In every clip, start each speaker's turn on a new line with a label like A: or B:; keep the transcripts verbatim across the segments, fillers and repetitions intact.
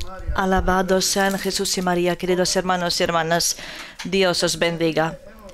A: Alabados sean Jesús y María, queridos hermanos y hermanas. Dios os bendiga.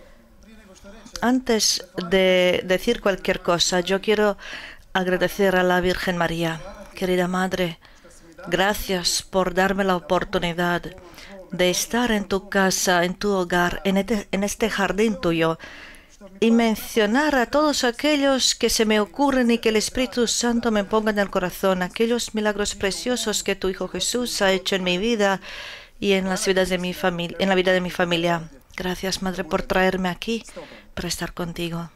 A: Antes de decir cualquier cosa, yo quiero agradecer a la Virgen María. Querida Madre, gracias por darme la oportunidad de estar en tu casa, en tu hogar, en este, en este jardín tuyo, y mencionar a todos aquellos que se me ocurren y que el Espíritu Santo me ponga en el corazón, aquellos milagros preciosos que tu Hijo Jesús ha hecho en mi vida y en las vidas de mi familia, en la vida de mi familia. Gracias, Madre, por traerme aquí para estar contigo.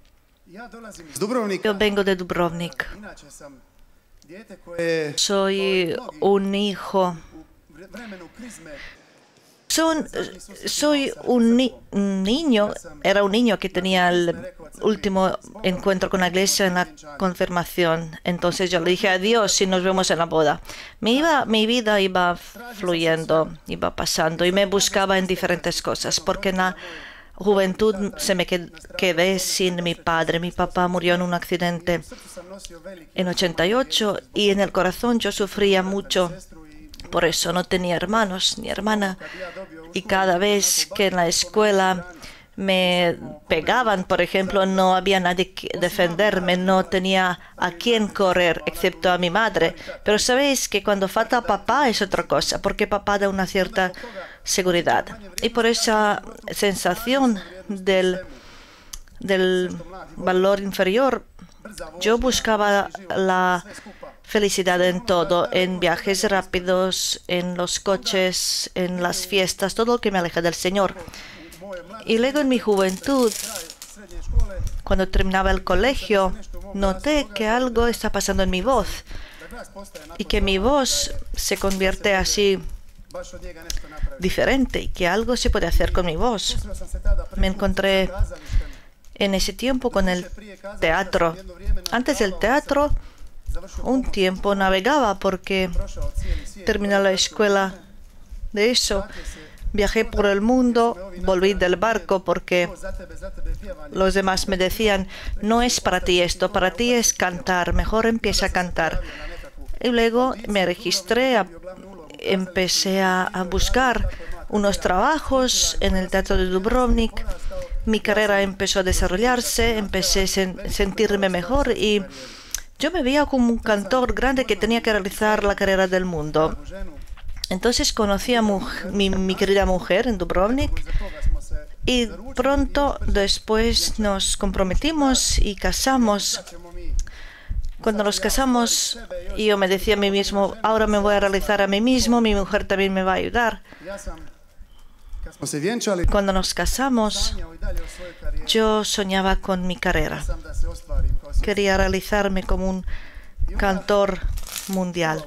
A: Yo vengo de Dubrovnik. Soy un hijo. Son, soy un ni niño, era un niño que tenía el último encuentro con la iglesia en la confirmación. Entonces yo le dije adiós y nos vemos en la boda. Mi, iba, mi vida iba fluyendo, iba pasando y me buscaba en diferentes cosas, porque en la juventud se me qued quedé sin mi padre. Mi papá murió en un accidente en ochenta y ocho y en el corazón yo sufría mucho. Por eso no tenía hermanos ni hermana. Y cada vez que en la escuela me pegaban, por ejemplo, no había nadie que defenderme, no tenía a quién correr, excepto a mi madre. Pero sabéis que cuando falta papá es otra cosa, porque papá da una cierta seguridad. Y por esa sensación del, del valor inferior, yo buscaba la felicidad en todo, en viajes rápidos, en los coches, en las fiestas, todo lo que me aleja del Señor. Y luego en mi juventud, cuando terminaba el colegio, noté que algo está pasando en mi voz y que mi voz se convierte así diferente y que algo se puede hacer con mi voz. Me encontré en ese tiempo con el teatro. Antes del teatro, un tiempo navegaba porque terminé la escuela de eso. Viajé por el mundo, volví del barco porque los demás me decían, no es para ti esto, para ti es cantar, mejor empieza a cantar. Y luego me registré, a, empecé a, a buscar unos trabajos en el Teatro de Dubrovnik. Mi carrera empezó a desarrollarse, empecé a sen sentirme mejor y yo me veía como un cantor grande que tenía que realizar la carrera del mundo. Entonces conocí a mi, mi querida mujer en Dubrovnik y pronto después nos comprometimos y casamos. Cuando nos casamos, yo me decía a mí mismo, ahora me voy a realizar a mí mismo, mi mujer también me va a ayudar. Cuando nos casamos, yo soñaba con mi carrera. Quería realizarme como un cantor mundial.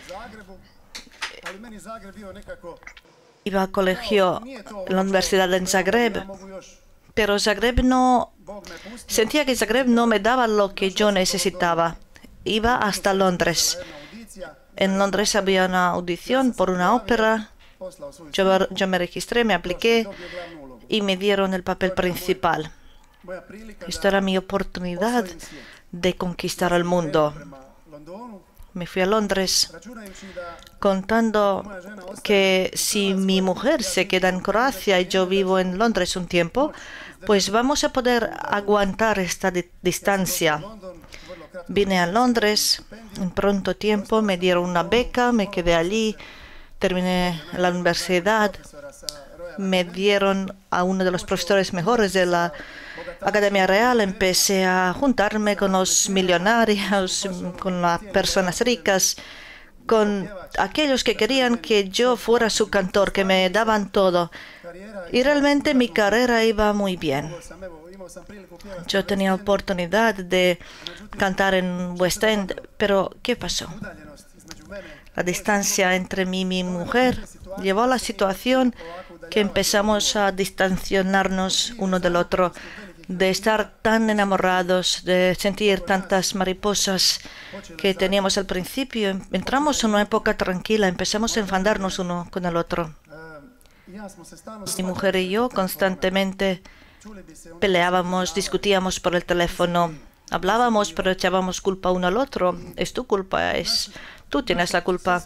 A: Iba a colegio en la universidad en Zagreb, pero Zagreb no... Sentía que Zagreb no me daba lo que yo necesitaba. Iba hasta Londres. En Londres había una audición por una ópera. Yo, yo me registré, me apliqué y me dieron el papel principal. Esta era mi oportunidad de conquistar el mundo. Me fui a Londres contando que si mi mujer se queda en Croacia y yo vivo en Londres un tiempo, pues vamos a poder aguantar esta di distancia. Vine a Londres en pronto tiempo, me dieron una beca, me quedé allí, terminé la universidad, me dieron a uno de los profesores mejores de la Academia Real, empecé a juntarme con los millonarios, con las personas ricas, con aquellos que querían que yo fuera su cantor, que me daban todo. Y realmente mi carrera iba muy bien. Yo tenía oportunidad de cantar en West End, pero ¿qué pasó? La distancia entre mí y mi mujer llevó a la situación que empezamos a distanciarnos uno del otro, de estar tan enamorados, de sentir tantas mariposas que teníamos al principio. Entramos en una época tranquila, empezamos a enfadarnos uno con el otro. Mi mujer y yo constantemente peleábamos, discutíamos por el teléfono, hablábamos, pero echábamos culpa uno al otro. Es tu culpa, es tú tienes la culpa.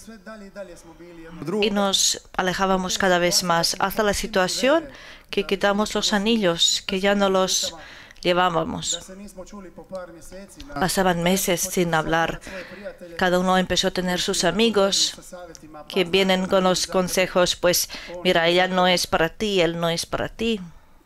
A: Y nos alejábamos cada vez más, hasta la situación que quitamos los anillos, que ya no los llevábamos. Pasaban meses sin hablar. Cada uno empezó a tener sus amigos que vienen con los consejos, pues mira, ella no es para ti, él no es para ti.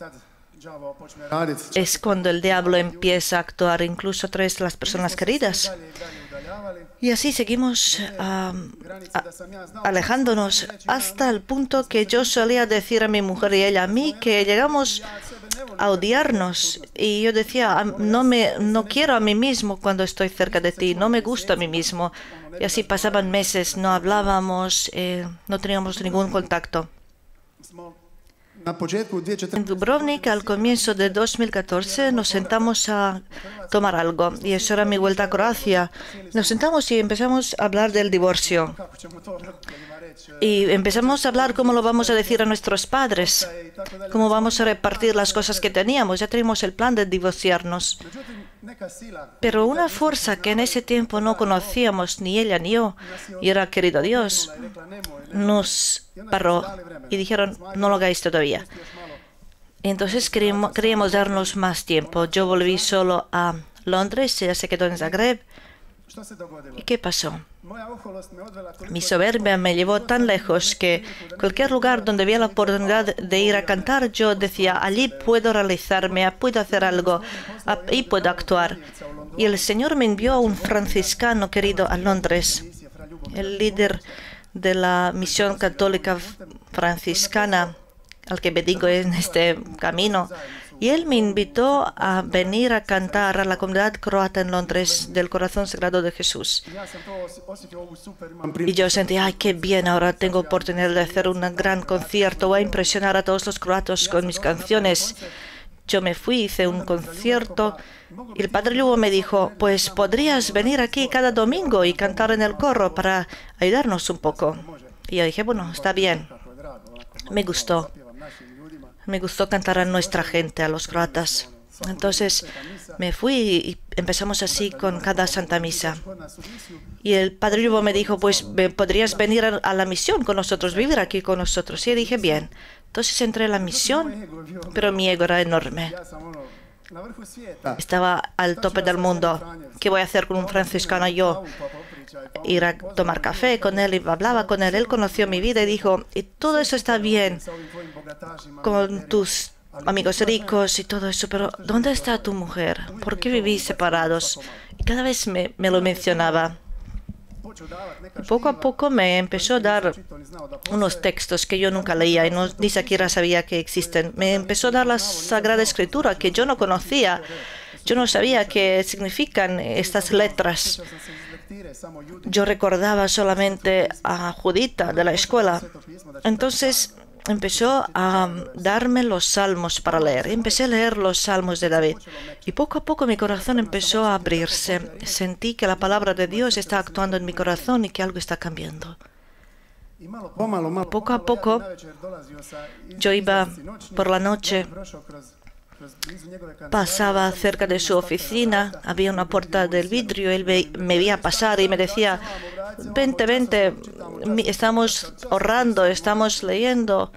A: Es cuando el diablo empieza a actuar incluso a través de las personas queridas. Y así seguimos uh, alejándonos hasta el punto que yo solía decir a mi mujer y ella a mí que llegamos a odiarnos. Y yo decía, no, me, no quiero a mí mismo cuando estoy cerca de ti, no me gusta a mí mismo. Y así pasaban meses, no hablábamos, eh, no teníamos ningún contacto. En Dubrovnik, al comienzo de dos mil catorce, nos sentamos a tomar algo, y eso era mi vuelta a Croacia. Nos sentamos y empezamos a hablar del divorcio. Y empezamos a hablar cómo lo vamos a decir a nuestros padres, cómo vamos a repartir las cosas que teníamos. Ya teníamos el plan de divorciarnos. Pero una fuerza que en ese tiempo no conocíamos, ni ella ni yo, y era querido Dios, nos paró y dijeron, no lo hagáis todavía. Entonces queríamos, queríamos darnos más tiempo. Yo volví solo a Londres, ella se quedó en Zagreb. ¿Y qué pasó? Mi soberbia me llevó tan lejos que cualquier lugar donde había la oportunidad de ir a cantar, yo decía, allí puedo realizarme, puedo hacer algo, ahí puedo actuar. Y el Señor me envió a un franciscano querido a Londres, el líder de la misión católica franciscana, al que bendigo en este camino. Y él me invitó a venir a cantar a la comunidad croata en Londres del Corazón Sagrado de Jesús. Y yo sentí, ay, qué bien, ahora tengo oportunidad de hacer un gran concierto, voy a impresionar a todos los croatos con mis canciones. Yo me fui, hice un concierto, y el padre Ljubo me dijo, pues podrías venir aquí cada domingo y cantar en el coro para ayudarnos un poco. Y yo dije, bueno, está bien. Me gustó. Me gustó cantar a nuestra gente, a los croatas. Entonces me fui y empezamos así con cada Santa Misa. Y el padre Ljubo me dijo, pues podrías venir a la misión con nosotros, vivir aquí con nosotros. Y dije, bien. Entonces entré en la misión, pero mi ego era enorme. Estaba al tope del mundo. ¿Qué voy a hacer con un franciscano yo? Ir a tomar café con él, y hablaba con él. Él conoció mi vida y dijo, y todo eso está bien con tus amigos ricos y todo eso, pero ¿dónde está tu mujer? ¿Por qué vivís separados? Y cada vez me, me lo mencionaba. Y poco a poco me empezó a dar unos textos que yo nunca leía y no, ni siquiera sabía que existen. Me empezó a dar la Sagrada Escritura que yo no conocía. Yo no sabía qué significan estas letras. Yo recordaba solamente a Judita de la escuela. Entonces empezó a darme los salmos para leer. Empecé a leer los salmos de David. Y poco a poco mi corazón empezó a abrirse. Sentí que la palabra de Dios está actuando en mi corazón y que algo está cambiando. Poco a poco yo iba por la noche, pasaba cerca de su oficina, había una puerta del vidrio, él me veía pasar y me decía, vente, vente, estamos orando, estamos leyendo.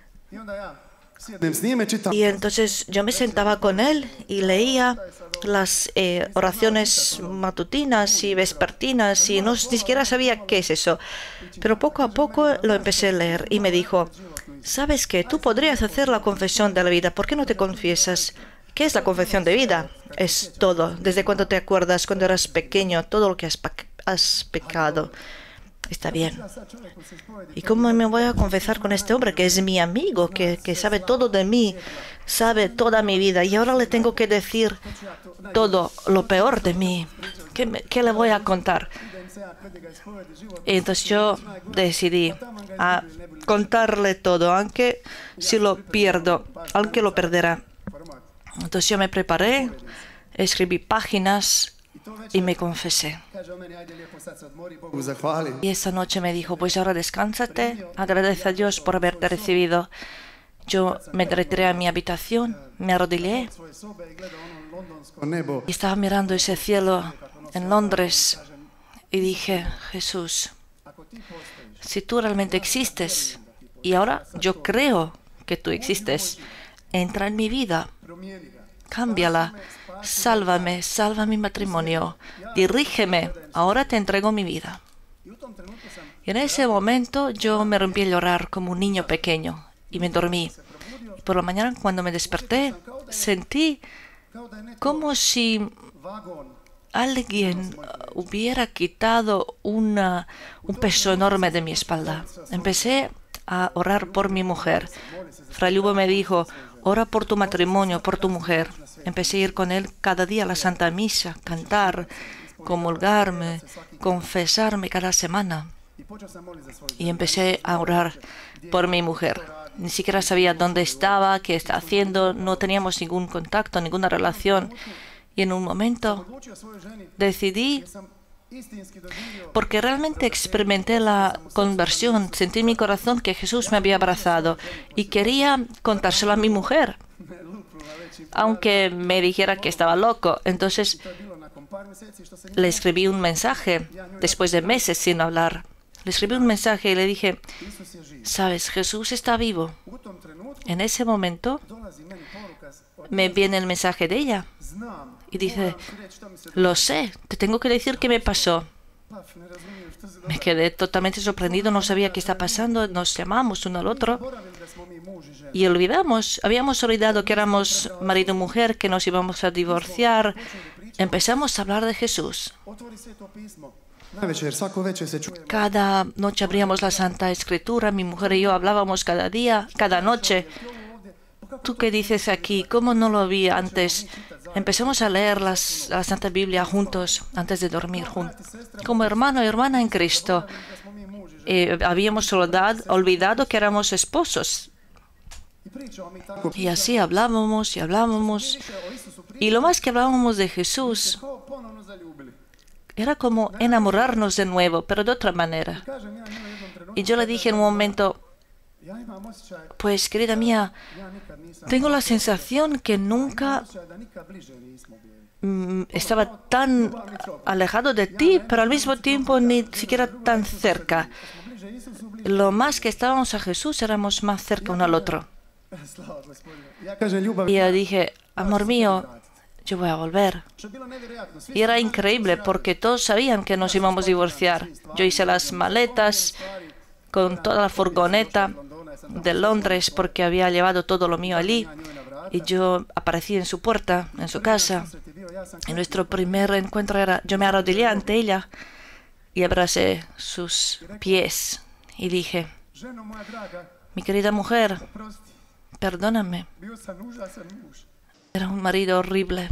A: Y entonces yo me sentaba con él y leía las eh, oraciones matutinas y vespertinas y no, ni siquiera sabía qué es eso. Pero poco a poco lo empecé a leer y me dijo, ¿sabes qué? Tú podrías hacer la confesión de la vida, ¿por qué no te confiesas? ¿Qué es la confesión de vida? Es todo, desde cuando te acuerdas, cuando eras pequeño, todo lo que has, has pecado. Está bien. ¿Y cómo me voy a confesar con este hombre que es mi amigo, que, que sabe todo de mí, sabe toda mi vida? Y ahora le tengo que decir todo lo peor de mí. ¿Qué, me, qué le voy a contar? Y entonces yo decidí a contarle todo, aunque si lo pierdo, aunque lo perderá. Entonces yo me preparé, escribí páginas y me confesé. Y esa noche me dijo, pues ahora descánsate, agradece a Dios por haberte recibido. Yo me retiré a mi habitación, me arrodillé y estaba mirando ese cielo en Londres y dije, Jesús, si tú realmente existes, y ahora yo creo que tú existes, entra en mi vida, cámbiala, sálvame, salva mi matrimonio, dirígeme, ahora te entrego mi vida. Y en ese momento yo me rompí a llorar como un niño pequeño y me dormí. Por la mañana, cuando me desperté, sentí como si alguien hubiera quitado una, un peso enorme de mi espalda. Empecé a orar por mi mujer. Fray Lubo me dijo, ora por tu matrimonio, por tu mujer. Empecé a ir con él cada día a la Santa Misa, cantar, comulgarme, confesarme cada semana. Y empecé a orar por mi mujer. Ni siquiera sabía dónde estaba, qué estaba haciendo, no teníamos ningún contacto, ninguna relación. Y en un momento decidí, porque realmente experimenté la conversión, sentí en mi corazón que Jesús me había abrazado y quería contárselo a mi mujer, aunque me dijera que estaba loco. Entonces le escribí un mensaje, después de meses sin hablar. Le escribí un mensaje y le dije, ¿sabes? Jesús está vivo. En ese momento me viene el mensaje de ella y dice, lo sé, te tengo que decir qué me pasó. Me quedé totalmente sorprendido, no sabía qué está pasando, nos llamamos uno al otro y olvidamos, habíamos olvidado que éramos marido y mujer, que nos íbamos a divorciar. Empezamos a hablar de Jesús. Cada noche abríamos la Santa Escritura, mi mujer y yo hablábamos cada día, cada noche. ¿Tú qué dices aquí? ¿Cómo no lo vi antes? Empezamos a leer las, la Santa Biblia juntos, antes de dormir, juntos, como hermano y hermana en Cristo. Eh, habíamos olvidado, olvidado que éramos esposos. Y así hablábamos y hablábamos. Y lo más que hablábamos de Jesús era como enamorarnos de nuevo, pero de otra manera. Y yo le dije en un momento, pues querida mía, tengo la sensación que nunca mm, estaba tan alejado de ti, pero al mismo tiempo ni siquiera tan cerca. Lo más que estábamos a Jesús, éramos más cerca uno al otro. Y yo dije, amor mío, yo voy a volver. Y era increíble porque todos sabían que nos íbamos a divorciar. Yo hice las maletas con toda la furgoneta de Londres porque había llevado todo lo mío allí. Y yo aparecí en su puerta, en su casa. Y nuestro primer encuentro era, yo me arrodillé ante ella y abracé sus pies. Y dije, mi querida mujer, perdóname. Era un marido horrible.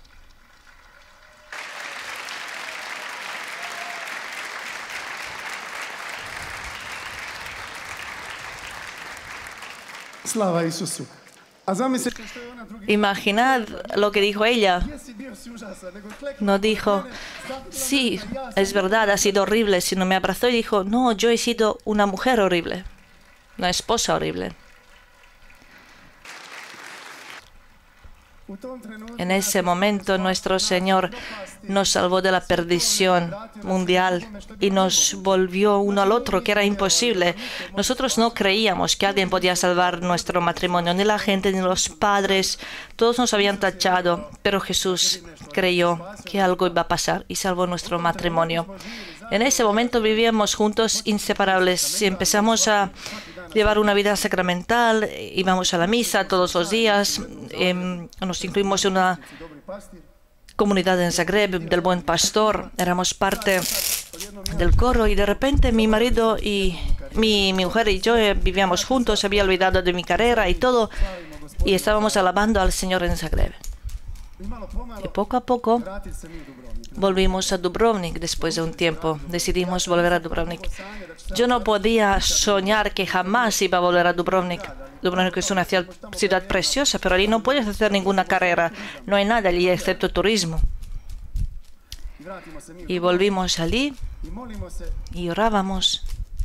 A: Imaginad lo que dijo ella. No dijo, sí, es verdad, ha sido horrible, sino me abrazó y dijo, no, yo he sido una mujer horrible, una esposa horrible. En ese momento nuestro Señor nos salvó de la perdición mundial y nos volvió uno al otro, que era imposible. Nosotros no creíamos que alguien podía salvar nuestro matrimonio, ni la gente, ni los padres. Todos nos habían tachado, pero Jesús creyó que algo iba a pasar y salvó nuestro matrimonio. En ese momento vivíamos juntos inseparables y empezamos a llevar una vida sacramental, íbamos a la misa todos los días, eh, nos incluimos en una comunidad en Zagreb del Buen Pastor, éramos parte del coro y de repente mi marido y mi, mi mujer y yo eh, vivíamos juntos, había olvidado de mi carrera y todo y estábamos alabando al Señor en Zagreb. Y poco a poco volvimos a Dubrovnik después de un tiempo. Decidimos volver a Dubrovnik. Yo no podía soñar que jamás iba a volver a Dubrovnik. Dubrovnik es una ciudad preciosa, pero allí no puedes hacer ninguna carrera. No hay nada allí excepto turismo. Y volvimos allí y orábamos.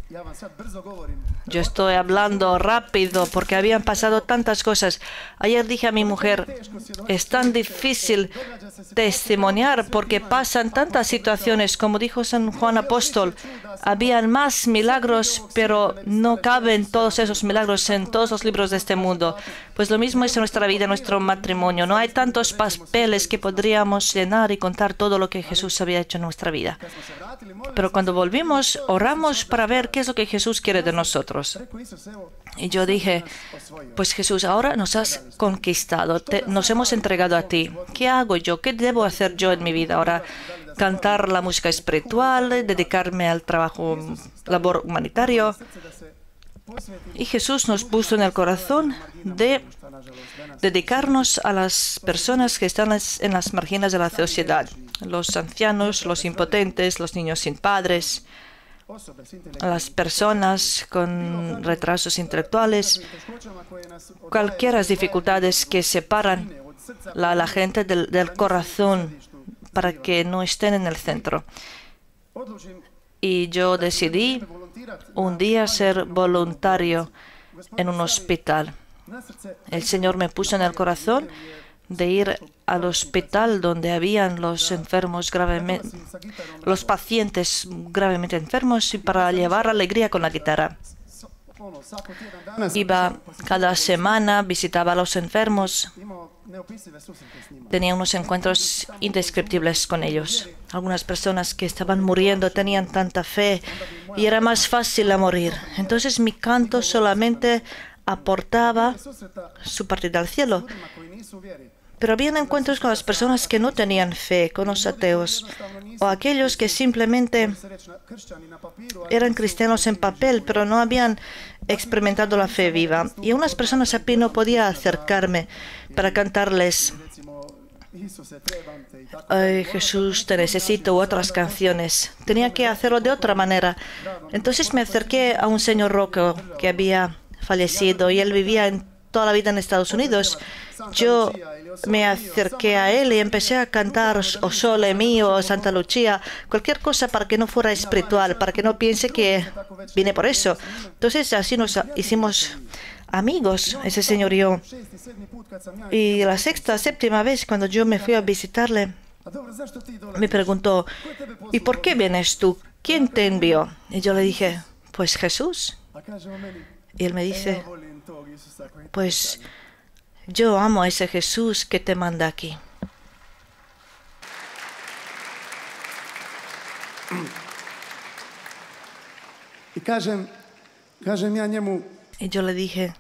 A: Yo estoy hablando rápido porque habían pasado tantas cosas. Ayer dije a mi mujer, es tan difícil testimoniar porque pasan tantas situaciones. Como dijo San Juan Apóstol, habían más milagros, pero no caben todos esos milagros en todos los libros de este mundo. Pues lo mismo es en nuestra vida, en nuestro matrimonio. No hay tantos papeles que podríamos llenar y contar todo lo que Jesús había hecho en nuestra vida. Pero cuando volvimos, oramos para ver qué es lo que Jesús quiere de nosotros. Y yo dije, pues Jesús, ahora nos has conquistado, te, nos hemos entregado a ti. ¿Qué hago yo? ¿Qué debo hacer yo en mi vida ahora? Cantar la música espiritual, dedicarme al trabajo, labor humanitario. Y Jesús nos puso en el corazón de dedicarnos a las personas que están en las marginas de la sociedad. Los ancianos, los impotentes, los niños sin padres, las personas con retrasos intelectuales, cualquiera dificultades que separan a la gente del, del corazón para que no estén en el centro. Y yo decidí un día ser voluntario en un hospital. El Señor me puso en el corazón de ir al hospital donde habían los enfermos gravemente, los pacientes gravemente enfermos, y para llevar alegría con la guitarra. Iba cada semana, visitaba a los enfermos, tenía unos encuentros indescriptibles con ellos. Algunas personas que estaban muriendo tenían tanta fe y era más fácil a morir. Entonces mi canto solamente aportaba su partida al cielo. Pero habían encuentros con las personas que no tenían fe, con los ateos, o aquellos que simplemente eran cristianos en papel, pero no habían experimentado la fe viva. Y a unas personas a mí no podía acercarme para cantarles Ay, Jesús, te necesito, u otras canciones. Tenía que hacerlo de otra manera. Entonces me acerqué a un señor Rocco que había fallecido y él vivía en toda la vida en Estados Unidos. Yo me acerqué a él y empecé a cantar O Sole Mío, o Santa Lucía, cualquier cosa para que no fuera espiritual, para que no piense que vine por eso. Entonces así nos hicimos amigos, ese señor y yo. Y la sexta, séptima vez cuando yo me fui a visitarle, me preguntó, ¿y por qué vienes tú? ¿Quién te envió? Y yo le dije, pues Jesús. Y él me dice, pues yo amo a ese Jesús que te manda aquí. Y yo le dije,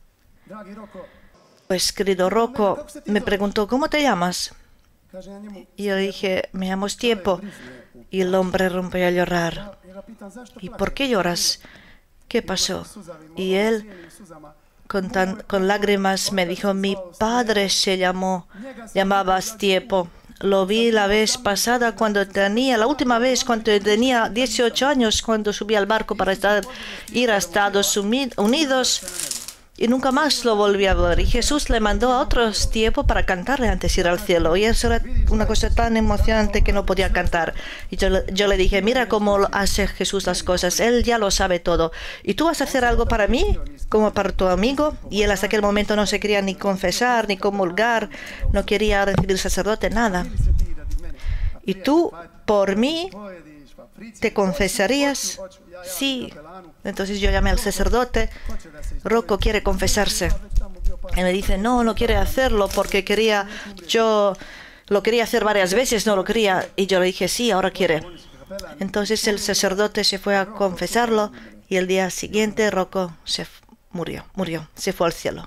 A: pues querido Rocco, me preguntó, ¿cómo te llamas? Y yo le dije, me llamo Stiepo. Y el hombre rompió a llorar. ¿Y por qué lloras? ¿Qué pasó? Y él, con, tan, con lágrimas, me dijo, mi padre se llamó, llamaba Stiepo. Lo vi la vez pasada cuando tenía, la última vez cuando tenía dieciocho años, cuando subí al barco para estar, ir a Estados Unidos. Y nunca más lo volví a ver. Y Jesús le mandó a otro Stiepo para cantarle antes de ir al cielo. Y eso era una cosa tan emocionante que no podía cantar. Y yo, yo le dije, mira cómo hace Jesús las cosas. Él ya lo sabe todo. ¿Y tú vas a hacer algo para mí, como para tu amigo? Y él hasta aquel momento no se quería ni confesar, ni comulgar. No quería recibir sacerdote, nada. ¿Y tú, por mí, te confesarías? Sí. Entonces yo llamé al sacerdote. Rocco quiere confesarse. Y me dice, no, no quiere hacerlo porque quería, yo lo quería hacer varias veces, no lo quería. Y yo le dije, sí, ahora quiere. Entonces el sacerdote se fue a confesarlo y el día siguiente Rocco se murió, murió, se fue al cielo.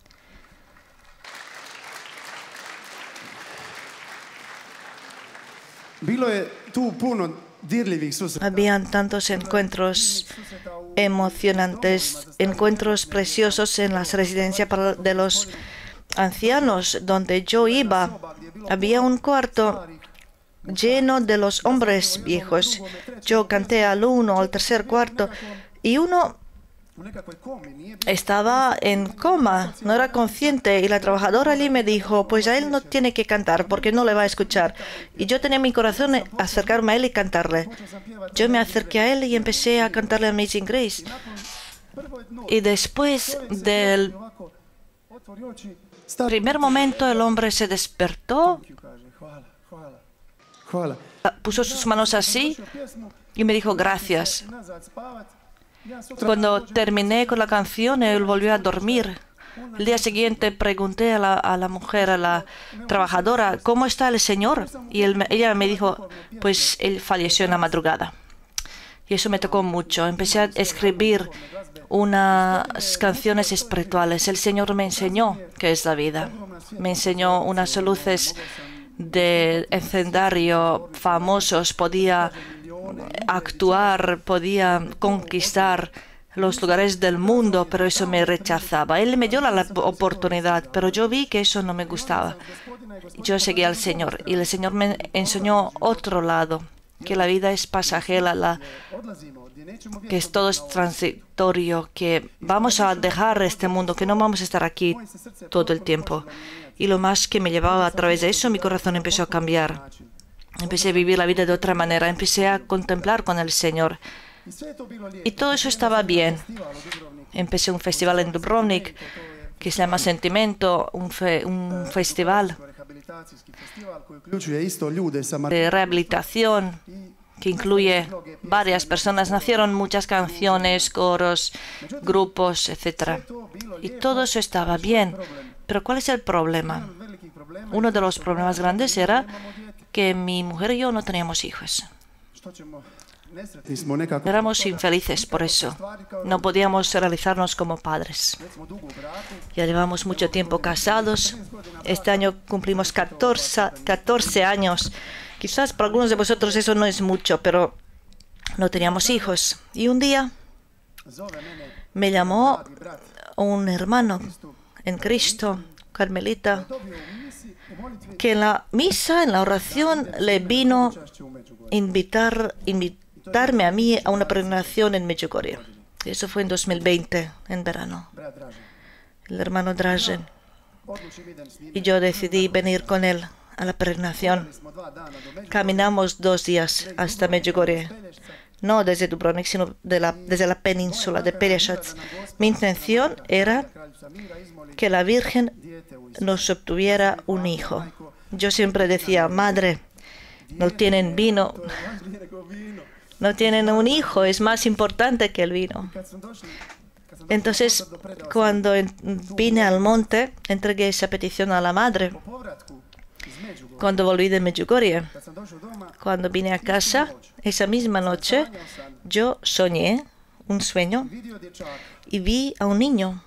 A: Habían tantos encuentros emocionantes, encuentros preciosos en las residencias de los ancianos donde yo iba. Había un cuarto lleno de los hombres viejos. Yo canté al uno, al tercer cuarto, y uno estaba en coma, no era consciente, y la trabajadora allí me dijo, pues a él no tiene que cantar porque no le va a escuchar. Y yo tenía en mi corazón acercarme a él y cantarle. Yo me acerqué a él y empecé a cantarle Amazing Grace. Y después del primer momento el hombre se despertó, puso sus manos así y me dijo gracias. Cuando terminé con la canción, él volvió a dormir. El día siguiente pregunté a la, a la mujer, a la trabajadora, ¿cómo está el señor? Y él, ella me dijo, pues él falleció en la madrugada. Y eso me tocó mucho. Empecé a escribir unas canciones espirituales. El Señor me enseñó qué es la vida. Me enseñó unas luces de encendario famosos. Podía actuar, podía conquistar los lugares del mundo, pero eso me rechazaba. Él me dio la oportunidad, pero yo vi que eso no me gustaba. Yo seguí al Señor y el Señor me enseñó otro lado, que la vida es pasajera, la, que es todo es transitorio, que vamos a dejar este mundo, que no vamos a estar aquí todo el tiempo. Y lo más que me llevaba a través de eso, mi corazón empezó a cambiar. Empecé a vivir la vida de otra manera, empecé a contemplar con el Señor. Y todo eso estaba bien. Empecé un festival en Dubrovnik que se llama Sentimento, un, fe, un festival de rehabilitación que incluye varias personas. Nacieron muchas canciones, coros, grupos, etcétera. Y todo eso estaba bien. Pero ¿cuál es el problema? Uno de los problemas grandes era que mi mujer y yo no teníamos hijos. Éramos infelices por eso. No podíamos realizarnos como padres. Ya llevamos mucho tiempo casados. Este año cumplimos catorce, catorce años. Quizás para algunos de vosotros eso no es mucho, pero no teníamos hijos. Y un día me llamó un hermano en Cristo, carmelita, que en la misa, en la oración, le vino invitar, invitarme a mí a una peregrinación en Medjugorje. Eso fue en dos mil veinte, en verano. El hermano Dražen. Y yo decidí venir con él a la peregrinación. Caminamos dos días hasta Medjugorje. No desde Dubrovnik, sino de la, desde la península de Pelješac. Mi intención era que la Virgen nos obtuviera un hijo. Yo siempre decía, madre, no tienen vino, no tienen un hijo, es más importante que el vino. Entonces, cuando vine al monte, entregué esa petición a la madre. Cuando volví de Medjugorje, cuando vine a casa, esa misma noche, yo soñé un sueño y vi a un niño.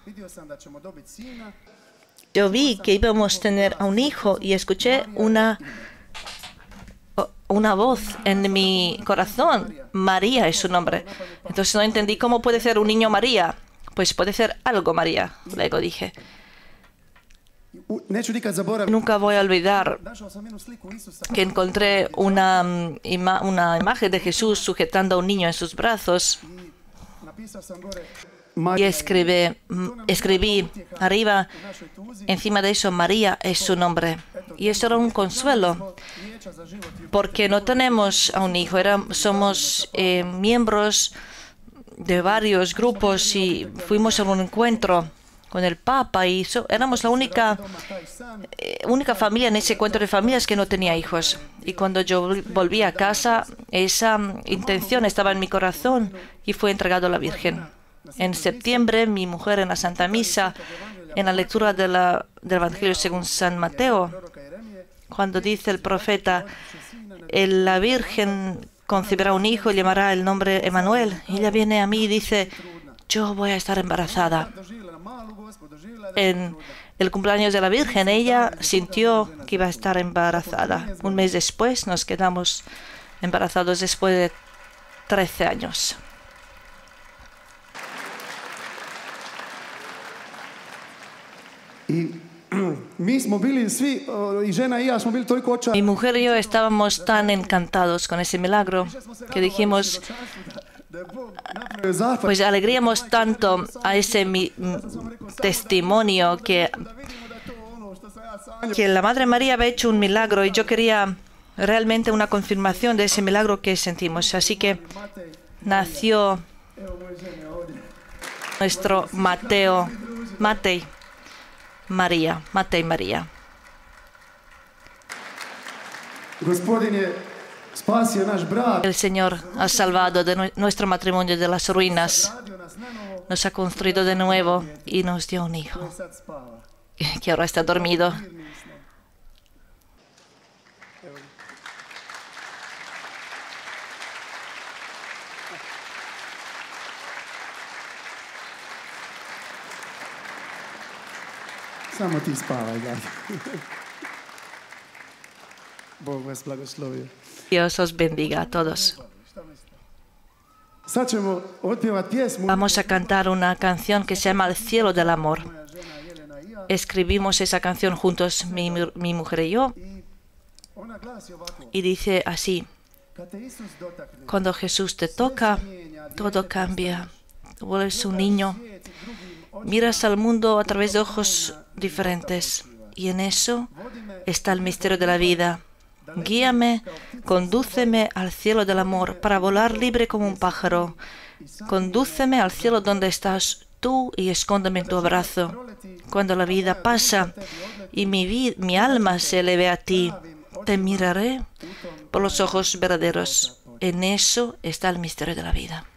A: Yo vi que íbamos a tener a un hijo y escuché una, una voz en mi corazón. María es su nombre. Entonces no entendí cómo puede ser un niño María. Pues puede ser algo María, luego dije. Nunca voy a olvidar que encontré una, ima una imagen de Jesús sujetando a un niño en sus brazos y escribí, escribí arriba, encima de eso, María es su nombre. Y eso era un consuelo, porque no tenemos a un hijo, era, somos eh, miembros de varios grupos y fuimos a un encuentro con el Papa y so, éramos la única, eh, única familia en ese encuentro de familias que no tenía hijos. Y cuando yo volví a casa, esa intención estaba en mi corazón y fue entregado a la Virgen. En septiembre, mi mujer en la Santa Misa, en la lectura de la, del Evangelio según San Mateo, cuando dice el profeta, la Virgen concebirá un hijo y llamará el nombre Emmanuel. Y ella viene a mí y dice, yo voy a estar embarazada. En el cumpleaños de la Virgen, ella sintió que iba a estar embarazada. Un mes después nos quedamos embarazados después de trece años. Mi mujer y yo estábamos tan encantados con ese milagro que dijimos, Pues alegríamos tanto a ese mi, testimonio que, que la Madre María había hecho un milagro y yo quería realmente una confirmación de ese milagro que sentimos. Así que nació nuestro Mateo, Matei María, Matei María. El Señor ha salvado de nuestro matrimonio de las ruinas, nos ha construido de nuevo y nos dio un hijo, que ahora está dormido.
B: Samo ti spavaj, gledaj. Bog vas blagoslovi.
A: Dios os bendiga a todos.
B: Sad ćemo otpjevat pjesmu.
A: Vamos a cantar una canción que se llama El cielo del amor. Escribimos esa canción juntos, mi, mi mujer y yo, y dice así: cuando Jesús te toca, todo cambia. Vuelves un niño, miras al mundo a través de ojos diferentes, y en eso está el misterio de la vida. Guíame, condúceme al cielo del amor para volar libre como un pájaro. Condúceme al cielo donde estás tú y escóndeme en tu abrazo. Cuando la vida pasa y mi, vi mi alma se eleve a ti, te miraré por los ojos verdaderos. En eso está el misterio de la vida.